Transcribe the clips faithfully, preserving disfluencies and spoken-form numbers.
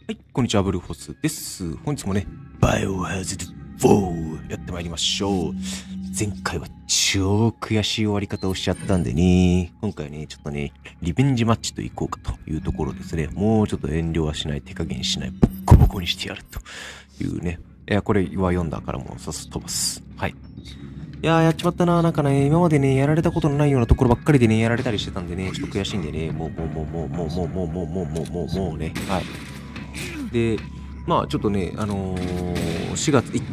はい、こんにちは、ブルーホースです。本日もね、バイオハザードフォーやってまいりましょう。前回は超悔しい終わり方をしちゃったんでね、今回ね、ちょっとね、リベンジマッチといこうかというところですね。もうちょっと遠慮はしない、手加減しない、ボッコボコにしてやるというね。いや、これは読んだからもうさっさと飛ばす。はい。いやー、やっちまったな。なんかね、今までね、やられたことのないようなところばっかりでね、やられたりしてたんでね、ちょっと悔しいんでね、もう、もう、もう、もう、もう、もう、もう、もう、もう、もう、もう、もうね、はい。で、まあちょっとね、あのー、しがつ行って、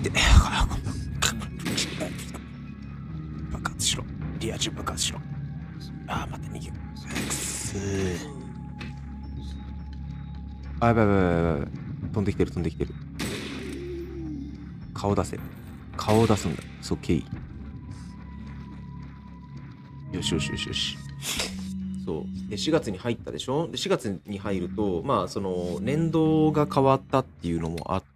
爆発しろ。リア充爆発しろ。あー、待って、逃げよう。くそー。あ、やばいやばいやばいやばい。飛んできてる、飛んできてる。顔出せ。顔を出すんだ。そう、ケイ。よしよしよしよし。そうでしがつに入ったでしょ。でしがつに入ると、まあその年度が変わったっていうのもあって、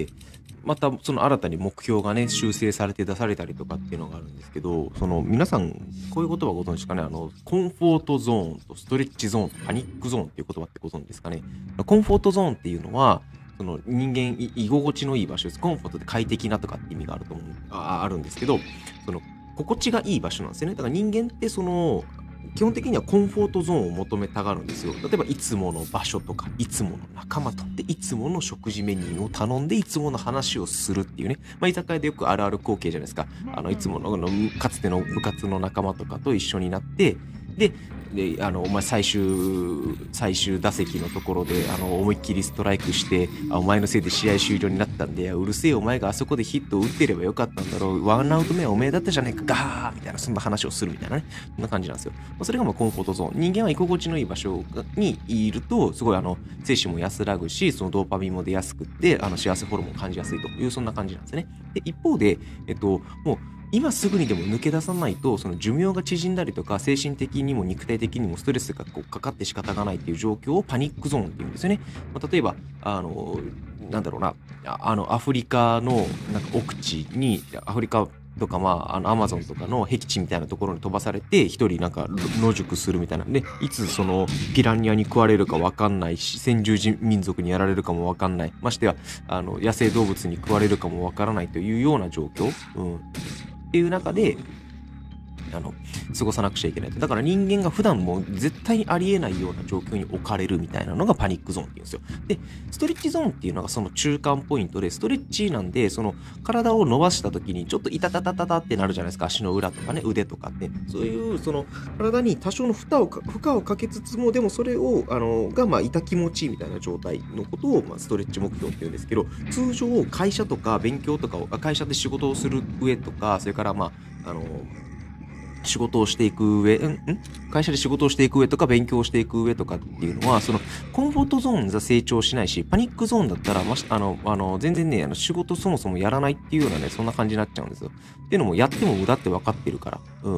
またその新たに目標がね修正されて出されたりとかっていうのがあるんですけど、その皆さんこういう言葉ご存知ですかね。あのコンフォートゾーンとストレッチゾーンとパニックゾーンっていう言葉ってご存知ですかね。コンフォートゾーンっていうのはその人間居心地のいい場所です。コンフォートで快適なとかって意味があると思う あ, あるんですけど、その心地がいい場所なんですよね。だから人間ってその基本的にはコンフォートゾーンを求めたがるんですよ。例えばいつもの場所とかいつもの仲間とでいつもの食事メニューを頼んでいつもの話をするっていうね、まあ、居酒屋でよくあるある光景じゃないですか。あのいつものかつての部活の仲間とかと一緒になってでであのお前最終最終打席のところであの思いっきりストライクしてあお前のせいで試合終了になったんでうるせえお前があそこでヒットを打ってればよかったんだろうワンアウト目はおめえだったじゃねえかガーみたいなそんな話をするみたいなねそんな感じなんですよ。それがまあコンフォートゾーン。人間は居心地のいい場所にいるとすごいあの精神も安らぐしそのドーパミンも出やすくってあの幸せホルモンを感じやすいというそんな感じなんですね。で一方でえっともう今すぐにでも抜け出さないとその寿命が縮んだりとか精神的にも肉体的にもストレスがこうかかって仕方がないっていう状況をパニックゾーンっていうんですよね。まあ、例えばあのなんだろうなあのアフリカのなんか奥地にアフリカとかまああのアマゾンとかの僻地みたいなところに飛ばされて一人なんか野宿するみたいなでいつそのピラニアに食われるか分かんないし先住民族にやられるかも分かんないましてはあの野生動物に食われるかも分からないというような状況、うん、っていう中であの過ごさなくちゃいけないと。だから人間が普段も絶対にありえないような状況に置かれるみたいなのがパニックゾーンっていうんですよ。でストレッチゾーンっていうのがその中間ポイントでストレッチなんでその体を伸ばした時にちょっとイタタタタタってなるじゃないですか。足の裏とかね腕とかってそういうその体に多少の負荷を負荷をかけつつもでもそれをあのがまあ痛気持ちいいみたいな状態のことを、まあ、ストレッチ目標っていうんですけど通常会社とか勉強とかを会社で仕事をする上とかそれからまああの仕事をしていく上、んん会社で仕事をしていく上とか勉強をしていく上とかっていうのは、そのコンフォートゾーンじゃ成長しないし、パニックゾーンだったら、まし、あの、あの、全然ね、あの仕事そもそもやらないっていうようなね、そんな感じになっちゃうんですよ。っていうのも、やっても無駄って分かってるから。うん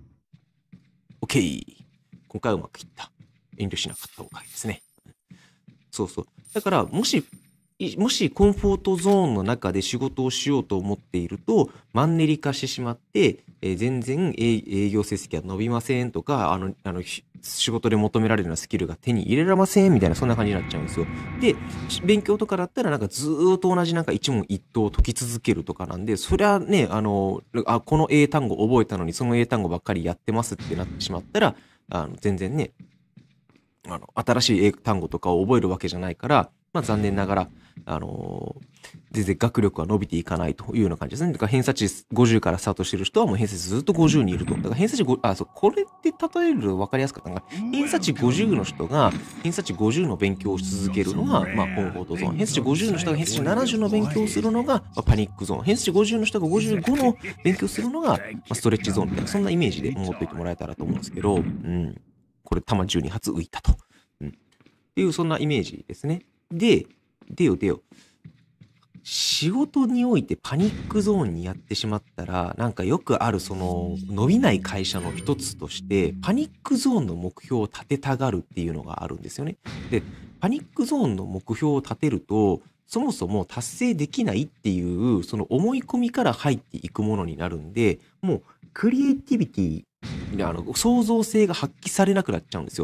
。OK。今回はうまくいった。遠慮しなかったおかげですね。そうそう。だから、もし、もしコンフォートゾーンの中で仕事をしようと思っているとマンネリ化してしまって、えー、全然営業成績が伸びませんとかあのあの仕事で求められるようなスキルが手に入れられませんみたいなそんな感じになっちゃうんですよ。で勉強とかだったらなんかずーっと同じなんか一問一答解き続けるとかなんでそりゃねあのあこの英単語覚えたのにその英単語ばっかりやってますってなってしまったらあの全然ねあの新しい英単語とかを覚えるわけじゃないからまあ残念ながらあのー、全然学力は伸びていかないというような感じですね。だから偏差値ごじゅうからスタートしてる人はもう偏差値ずっとごじゅうにいると。だから偏差値ご、あ、そう、これって例えると分かりやすかったのが、偏差値ごじゅうの人が偏差値ごじゅうの勉強をし続けるのが、まあ、コンフォートゾーン。偏差値ごじゅうの人が偏差値ななじゅうの勉強をするのが、まあ、パニックゾーン。偏差値ごじゅうの人がごじゅうごの勉強するのが、まあ、ストレッチゾーンみたいな、そんなイメージで思っておいてもらえたらと思うんですけど、うん。これ、弾じゅうに発浮いたと。うん。っていう、そんなイメージですね。で、でよでよ。仕事においてパニックゾーンにやってしまったら、なんかよくあるその伸びない会社の一つとして、パニックゾーンの目標を立てたがるっていうのがあるんですよね。で、パニックゾーンの目標を立てると、そもそも達成できないっていう、その思い込みから入っていくものになるんで、もうクリエイティビティ、あの創造性が発揮されなくなっちゃうんですよ。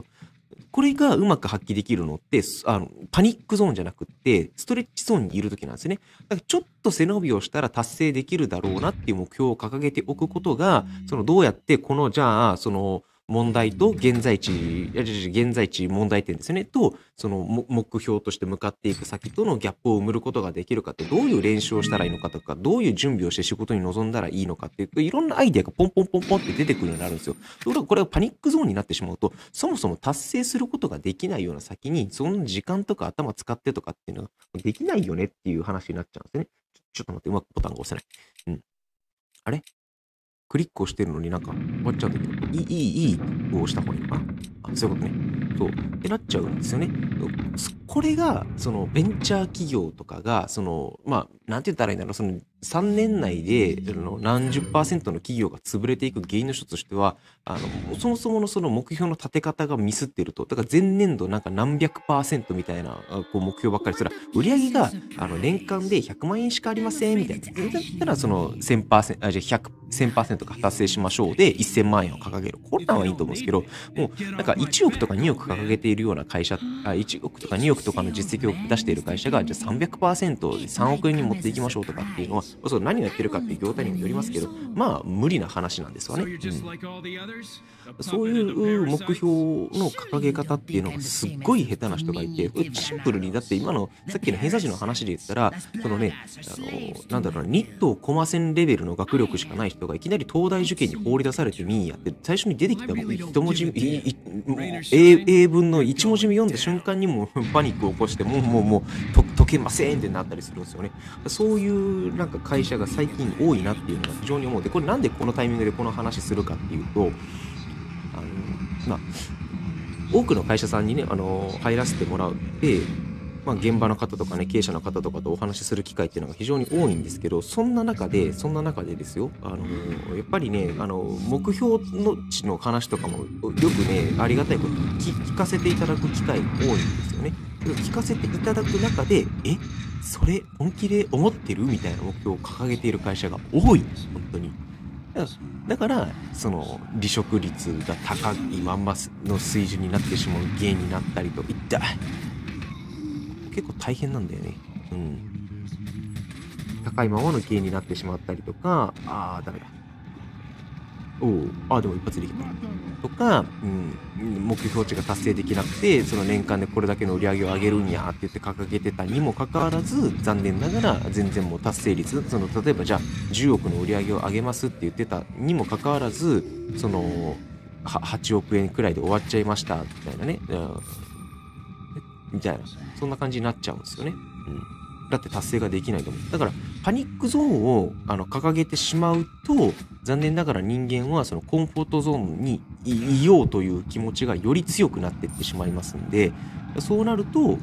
これがうまく発揮できるのって、あの、パニックゾーンじゃなくって、ストレッチゾーンにいる時なんですね。だからちょっと背伸びをしたら達成できるだろうなっていう目標を掲げておくことが、そのどうやってこの、じゃあ、その、問題と現在地、いや違う違う現在地問題点ですね、と、そのも目標として向かっていく先とのギャップを埋めることができるかって、どういう練習をしたらいいのかとか、どういう準備をして仕事に臨んだらいいのかっていう、いろんなアイデアがポンポンポンポンって出てくるようになるんですよ。ところがこれがパニックゾーンになってしまうと、そもそも達成することができないような先に、その時間とか頭使ってとかっていうのができないよねっていう話になっちゃうんですね。ちょちょっと待って、うまくボタンが押せない。うん。あれクリックをしてるのになんか終わっちゃうんだけど、いい、いい、いいを押した方がいいのかな。あ、そういうことね。そう。ってなっちゃうんですよね。これが、そのベンチャー企業とかが、その、まあ、なんて言ったらいいんだろう、そのさんねん内であの何十パーセントの企業が潰れていく原因の一つとしては、あの、そもそものその目標の立て方がミスってると。だから前年度なんか何百パーセントみたいなこう目標ばっかりする。売り上げがあの年間でひゃくまんえんしかありませんみたいな。だったらそのせんパーセント、あ、じゃあひゃく、せんパーセントか達成しましょうでせんまんえんを掲げる。これなんはいいと思うんですけど、もうなんかいちおくとかにおく掲げているような会社、あいちおくとかにおくとかの実績を出している会社が、じゃあ さんびゃくパーセント でさんおくえんに持っていきましょうとかっていうのは、そう何をやってるかっていう業態にもよりますけど、まあ無理な話なんですわね。うん、そういう目標の掲げ方っていうのがすっごい下手な人がいて、シンプルにだって今のさっきの偏差値の話で言ったら、そのね、あのなんだろうな、ニットコマ線レベルの学力しかない人がいきなり東大受験に放り出されてみんやって、最初に出てきた一文字英, 英文の一文字目読んだ瞬間にもパニックを起こして、もうもうもうと解けませんってなったりするんですよね。そういうなんか会社が最近多いなっていうのが非常に思う。で、これなんでこのタイミングでこの話するかっていうと、あのまあ多くの会社さんにね、あの入らせてもらって、まあ、現場の方とかね、経営者の方とかとお話しする機会っていうのが非常に多いんですけど、そんな中で、そんな中でですよ、あのやっぱりね、あの目標の値の話とかもよくね、ありがたいことに 聞, 聞かせていただく機会が多いんですよね。聞かせていただく中で、え、それ本気で思ってるみたいな目標を掲げている会社が多い、本当に。だから、その離職率が高いまんまの水準になってしまう原因になったりといった結構大変なんだよね。うん。高いままの原因になってしまったりとか、あー、ダメだ。おお、あー、でも一発できた。とか、うん、目標値が達成できなくて、その年間でこれだけの売り上げを上げるんやって言って掲げてたにもかかわらず、残念ながら全然もう達成率、その例えばじゃあじゅうおくの売り上げを上げますって言ってたにもかかわらず、そのはちおくえんくらいで終わっちゃいましたみたいなね、うん、みたいな、そんな感じになっちゃうんですよね。うん。だって達成ができないと思う。だから、パニックゾーンをあの掲げてしまうと、残念ながら人間はそのコンフォートゾーンにいようという気持ちがより強くなっていってしまいますんで、そうなると、もう、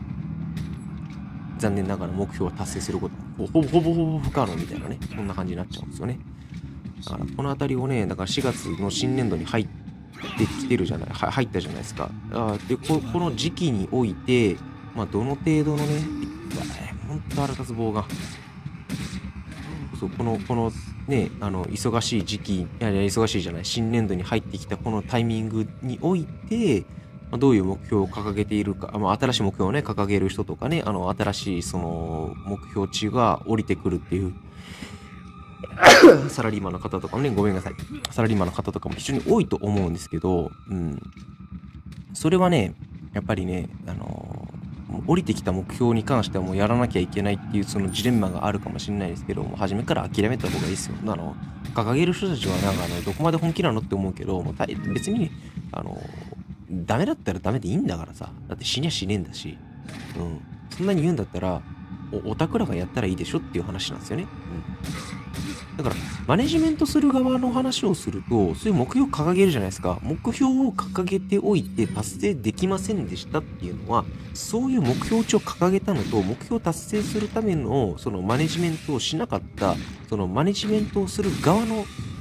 残念ながら目標は達成すること、ほぼほぼほぼ不可能みたいなね、そんな感じになっちゃうんですよね。だから、このあたりをね、だからしがつの新年度に入って、できてるじゃない、は入ったじゃないですか。あでこ、この時期において、まあ、どの程度のね、ほんと腹立つ棒が。そう、この、このね、あの、忙しい時期、いやいや、忙しいじゃない、新年度に入ってきたこのタイミングにおいて、まあ、どういう目標を掲げているか、まあ、新しい目標をね、掲げる人とかね、あの、新しいその、目標値が降りてくるっていう、サラリーマンの方とかもね、ごめんなさい。サラリーマンの方とかも非常に多いと思うんですけど、うん。それはね、やっぱりね、あのー、降りてきた目標に関してはもうやらなきゃいけないっていうそのジレンマがあるかもしれないですけど、もう初めから諦めた方がいいですよ。あの、掲げる人たちはなんかあの、どこまで本気なのって思うけど、もう別に、あのー、ダメだったらダメでいいんだからさ。だって死にゃ死ねえんだし。うん。そんなに言うんだったら、お、オタクらがやったらいいでしょっていう話なんですよね。うん。だから、マネジメントする側の話をすると、そういう目標を掲げるじゃないですか。目標を掲げておいて達成できませんでしたっていうのは、そういう目標値を掲げたのと、目標を達成するための、そのマネジメントをしなかった、そのマネジメントをする側の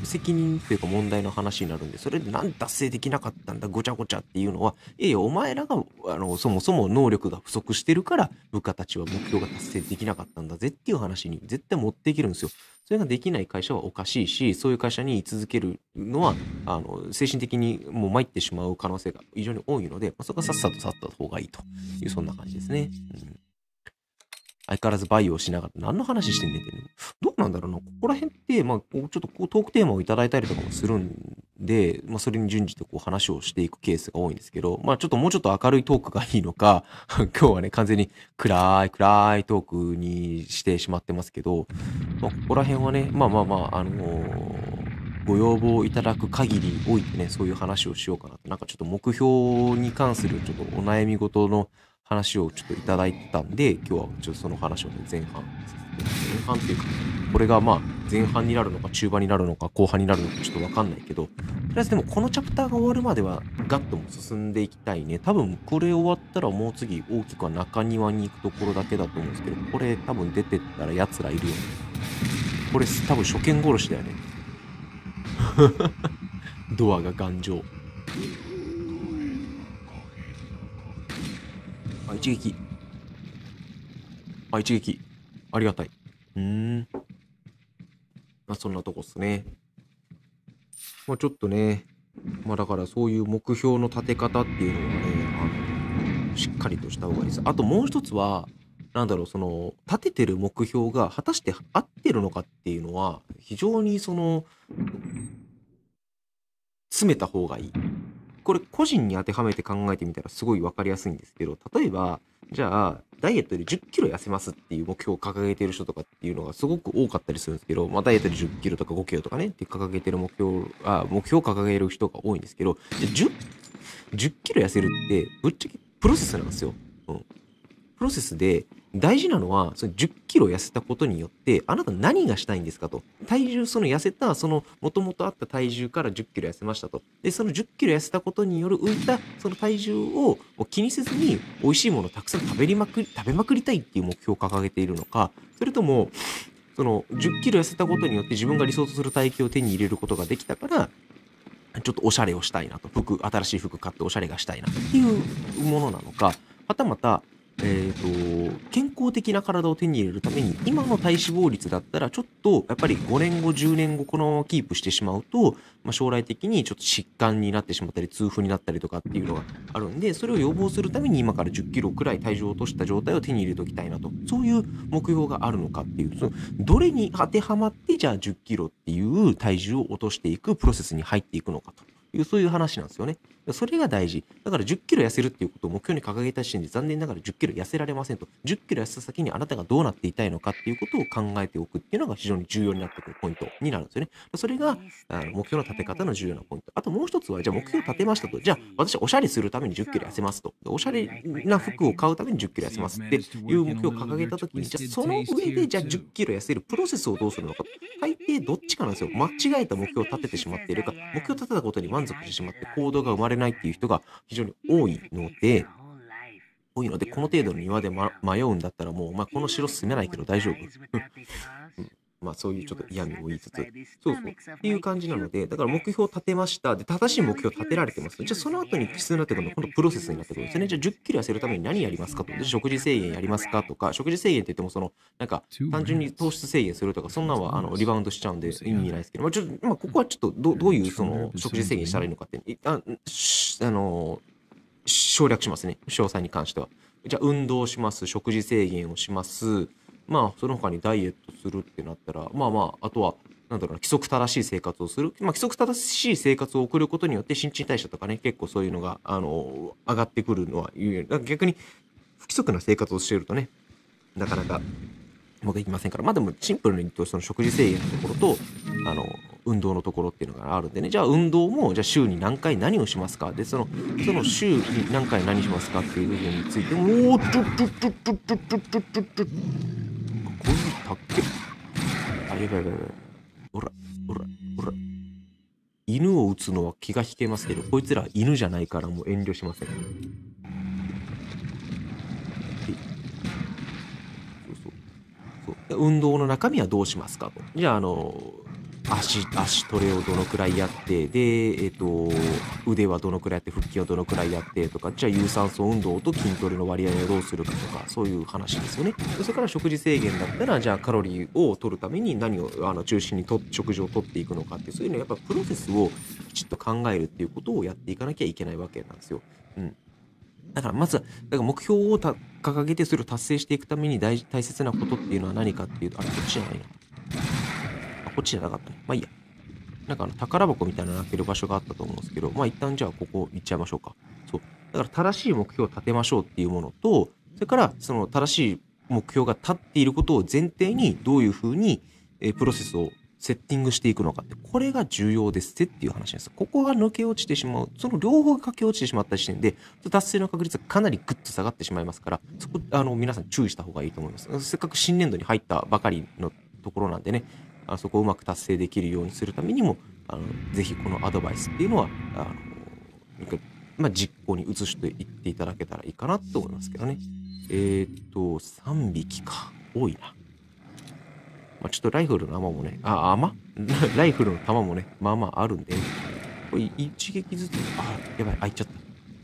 責任というか問題の話になるんで、それでなんで達成できなかったんだ、ごちゃごちゃっていうのは、いやいや、お前らが、あの、そもそも能力が不足してるから、部下たちは目標が達成できなかったんだぜっていう話に絶対持っていけるんですよ。それができない会社はおかしいし、そういう会社に居続けるのは、あの、精神的にもう参ってしまう可能性が非常に多いので、まあ、そこはさっさと去った方がいいという、そんな感じですね。うん、相変わらずバイオをしながら何の話してんねんって、ね、どうなんだろうな。ここら辺って、まあ、こうちょっとこうトークテーマをいただいたりとかもするんで、まあ、それに準じてこう話をしていくケースが多いんですけど、まあ、ちょっともうちょっと明るいトークがいいのか、今日はね、完全に暗い暗いトークにしてしまってますけど、まあ、ここら辺はね、まあまあまあ、あのーご要望いただく限りにおいてね、そういう話をしようかなと。なんかちょっと目標に関するちょっとお悩み事の話をちょっといただいてたんで、今日はちょっとその話をね、前半、前半っていうか、これがまあ前半になるのか中盤になるのか後半になるのかちょっとわかんないけど、とりあえずでもこのチャプターが終わるまではガッとも進んでいきたいね。多分これ終わったらもう次大きくは中庭に行くところだけだと思うんですけど、これ多分出てったら奴らいるよね。これ多分初見殺しだよね。ドアが頑丈。あ、一撃。あ、一撃。ありがたい。うーん。まあ、そんなとこっすね。まあ、ちょっとね、まあ、だからそういう目標の立て方っていうのはね、あの、しっかりとした方がいいです。あともう一つは、なんだろう、その、立ててる目標が果たして合ってるのかっていうのは、非常にその、詰めた方がいい。これ個人に当てはめて考えてみたらすごい分かりやすいんですけど、例えば、じゃあ、ダイエットでじゅっキロ痩せますっていう目標を掲げてる人とかっていうのがすごく多かったりするんですけど、まあ、ダイエットでじゅっキロとかごキロとかね、って掲げてる目標、あ、目標を掲げる人が多いんですけど、じゃあ 10, じゅっキロ痩せるって、ぶっちゃけプロセスなんですよ。うん。プロセスで大事なのは、そのじゅっキロ痩せたことによって、あなた何がしたいんですかと。体重、その痩せた、その元々あった体重からじゅっキロ痩せましたと。で、そのじゅっキロ痩せたことによる浮いたその体重を気にせずに美味しいものをたくさん食べりまくり、食べまくりたいっていう目標を掲げているのか、それとも、そのじゅっキロ痩せたことによって自分が理想とする体型を手に入れることができたから、ちょっとおしゃれをしたいなと。服、新しい服買っておしゃれがしたいなっていうものなのか、はたまた、えーと、健康的な体を手に入れるために、今の体脂肪率だったら、ちょっと、やっぱりごねんご、じゅうねんご、このままキープしてしまうと、まあ、将来的にちょっと疾患になってしまったり、痛風になったりとかっていうのがあるんで、それを予防するために今からじゅっキロくらい体重を落とした状態を手に入れておきたいなと。そういう目標があるのかっていう、そのどれに当てはまって、じゃあじゅっキロっていう体重を落としていくプロセスに入っていくのかという、そういう話なんですよね。それが大事。だからじゅっキロ痩せるっていうことを目標に掲げた時点で残念ながらじゅっキロ痩せられませんと。じゅっキロ痩せた先にあなたがどうなっていたいのかっていうことを考えておくっていうのが非常に重要になってくるポイントになるんですよね。それがあの目標の立て方の重要なポイント。あともう一つは、じゃあ目標を立てましたと。じゃあ私おしゃれするためにじゅっキロ痩せますと。おしゃれな服を買うためにじゅっキロ痩せますっていう目標を掲げたときに、じゃあその上でじゃあじゅっキロ痩せるプロセスをどうするのか。大抵どっちかなんですよ。間違えた目標を立ててしまっているか、目標を立てたことに満足してしまって行動が生まれないっていう人が非常に多いので、多いので、この程度の庭で、ま、迷うんだったらもう、お前この城住めないけど大丈夫、うん、まあそういうちょっと嫌味を言いつつ、そうそう。っていう感じなので、だから目標を立てました。で、正しい目標を立てられてます。じゃあその後に必要になってくるのは、今度プロセスになってくるんですよね。じゃあじゅっキロ痩せるために何やりますかと。で、食事制限やりますかとか、食事制限って言っても、その、なんか、単純に糖質制限するとか、そんなのは、あの、リバウンドしちゃうんで意味ないですけど、まあ、ちょっと、まあ、ここはちょっとど、どういう、その、食事制限したらいいのかって、いあ、しあの、省略しますね。詳細に関しては。じゃあ、運動します。食事制限をします。まあ、その他にダイエットするってなったら、まあまあ、あとは、なんだろうな、規則正しい生活をする。まあ、規則正しい生活を送ることによって、新陳代謝とかね、結構そういうのが、あの、上がってくるのは言うより、だから逆に、不規則な生活をしているとね、なかなか、うまくいきませんから。まあでも、シンプルに言うと、その食事制限のところと、あの、運動のところっていうのがあるんでね。じゃあ、運動も、じゃあ週に何回何をしますかで、その、その週に何回何しますかっていう部分についても、おー、ちょっちょっちょっちょっちょっちょっちょっちょっちょっ、こういうたっけ。あ、やばいやばいやばい。ほら、ほら、ほら。犬を撃つのは気が引けますけど、こいつら犬じゃないからもう遠慮しません。そうそう。そう。運動の中身はどうしますかと。じゃあ、あの、 足、足トレをどのくらいやって、で、えっと、腕はどのくらいやって、腹筋はどのくらいやってとか、じゃあ有酸素運動と筋トレの割合をどうするかとか、そういう話ですよね。それから食事制限だったら、じゃあカロリーを取るために何をあの中心にと食事を取っていくのかって、そういうのやっぱプロセスをきちっと考えるっていうことをやっていかなきゃいけないわけなんですよ。うん。だからまずは、だから目標をた掲げてそれを達成していくために大大切なことっていうのは何かっていうと、あれ、こっちじゃないな。あ、こっちじゃなかったね。まあいいや。なんかあの宝箱みたいなの開ける場所があったと思うんですけど、まあ一旦じゃあここ行っちゃいましょうか。そう。だから正しい目標を立てましょうっていうものと、それからその正しい目標が立っていることを前提にどういうふうにえープロセスをセッティングしていくのかって、これが重要ですっていう話です。ここが抜け落ちてしまう、その両方が駆け落ちてしまった時点で、達成の確率がかなりぐっと下がってしまいますから、そこ、あの、皆さん注意した方がいいと思います。せっかく新年度に入ったばかりのところなんでね、あそこをうまく達成できるようにするためにも、あのぜひこのアドバイスっていうのは、あのまあ、実行に移していっていただけたらいいかなと思いますけどね。えー、っと、さんびきか。多いな。まあ、ちょっとライフルの弾もね、あ、弾ライフルの弾もね、まあまああるんで、これ一撃ずつ、あ、やばい、開いちゃった。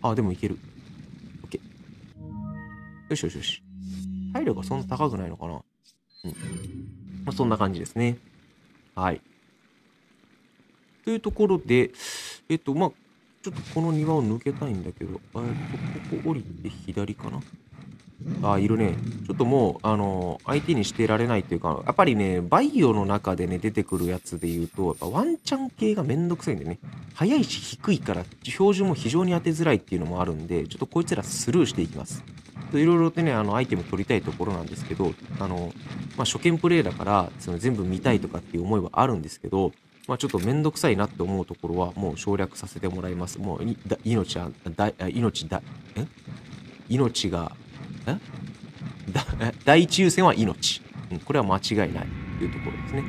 あ、でもいける。オッケー。よしよしよし。体力がそんな高くないのかな。うん。まあ、そんな感じですね。はい。というところで、えっと、まあ、ちょっとこの庭を抜けたいんだけど、えっと、ここ降りて左かな。あ、いるね。ちょっともう、あの、相手にしてられないっていうか、やっぱりね、バイオの中でね、出てくるやつで言うと、やっぱワンチャン系がめんどくさいんでね、速いし低いから、標準も非常に当てづらいっていうのもあるんで、ちょっとこいつらスルーしていきます。いろいろとね、あの、アイテム取りたいところなんですけど、あの、まあ、初見プレイだから、その全部見たいとかっていう思いはあるんですけど、まあ、ちょっとめんどくさいなって思うところは、もう省略させてもらいます。もう、いだ命は、だ、命だ、え命が、えだ第一優先は命、うん、これは間違いないというところですね。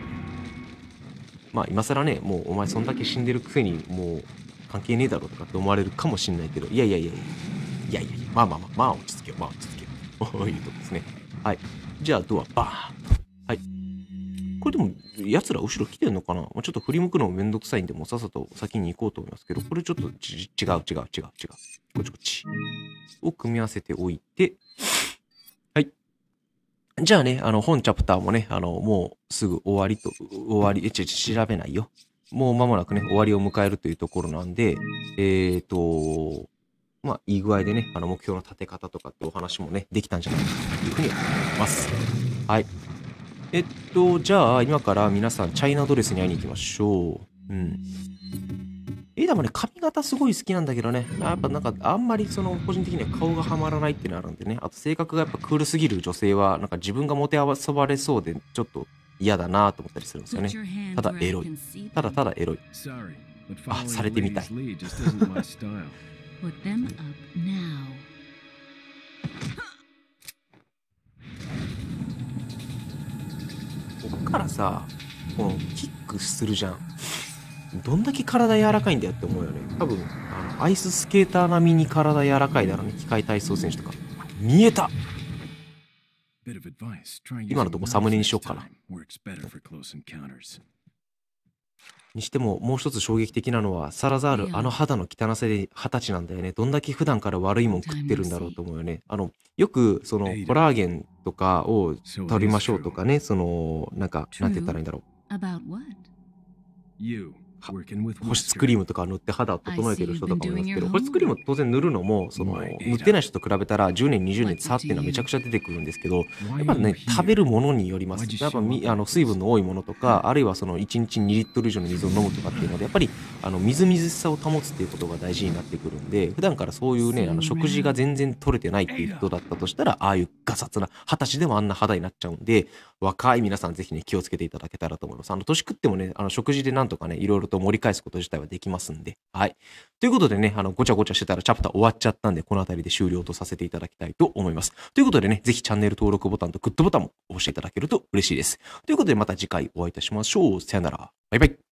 まあ今更ね、もうお前そんだけ死んでるくせにもう関係ねえだろとかって思われるかもしんないけど、いやいやいやいやいやいやいや、まあまあまあまあ落ち着けよ、まあ落ち着けよというところですね。はい。じゃあドアバーンと。はい。これでも奴ら後ろ来てんのかな。ちょっと振り向くのもめんどくさいんで、もうさっさと先に行こうと思いますけど、これちょっと違う違う違う違う違う。こっちこっちを組み合わせておいて、じゃあね、あの、本チャプターもね、あの、もうすぐ終わりと、終わり、え、ちょ、ちょ、調べないよ。もう間もなくね、終わりを迎えるというところなんで、えーと、まあ、いい具合でね、あの、目標の立て方とかってお話もね、できたんじゃないかというふうに思います。はい。えっと、じゃあ、今から皆さん、チャイナドレスに会いに行きましょう。うん。えー、でもね、髪型すごい好きなんだけどね、やっぱなんかあんまりその個人的には顔がはまらないっていうのがあるんでね、あと性格がやっぱクールすぎる女性は、なんか自分がもてあそばれそうでちょっと嫌だなと思ったりするんですよね。ただエロい。ただただエロい。あ、されてみたい。こっからさ、このキックするじゃん。どんだけ体柔らかいんだよって思うよね。多分、あの、アイススケーター並みに体柔らかいだろうね。機械体操選手とか。見えた！今のとこサムネにしよっかな。にしても、もう一つ衝撃的なのは、サラザール、あの肌の汚さで二十歳なんだよね。どんだけ普段から悪いもん食ってるんだろうと思うよね。あの、よく、その、コラーゲンとかを取りましょうとかね、その、なんか、なんて言ったらいいんだろう。保湿クリームとか塗って肌を整えてる人とかもいますけど、保湿クリーム当然塗るのも、その、塗ってない人と比べたらじゅうねん、にじゅうねんで差っていうのはめちゃくちゃ出てくるんですけど、やっぱね、食べるものによります。やっぱみあの水分の多いものとか、あるいはそのいちにちにリットル以上の水を飲むとかっていうので、やっぱりあのみずみずしさを保つっていうことが大事になってくるんで、普段からそういうね、あの食事が全然取れてないっていう人だったとしたら、ああいうガサツな、二十歳でもあんな肌になっちゃうんで、若い皆さんぜひね、気をつけていただけたらと思います。あの、年食ってもね、あの食事でなんとかね、いろいろと盛り返すこと自体はできますんで。はい。ということでね、あの、ごちゃごちゃしてたらチャプター終わっちゃったんで、この辺りで終了とさせていただきたいと思います。ということでね、ぜひチャンネル登録ボタンとグッドボタンも押していただけると嬉しいです。ということでまた次回お会いいたしましょう。さよなら。バイバイ。